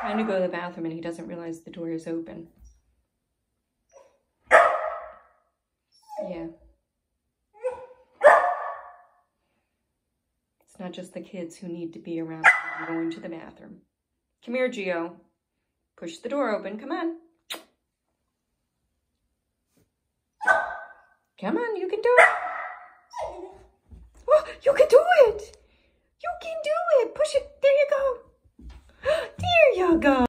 trying to go to the bathroom and he doesn't realize the door is open. Yeah. It's not just the kids who need to be around going to the bathroom. Come here, Gio. Push the door open. Come on. Come on, you can do it. Oh, you can do it. You can do it. Push it. There you go. There you go.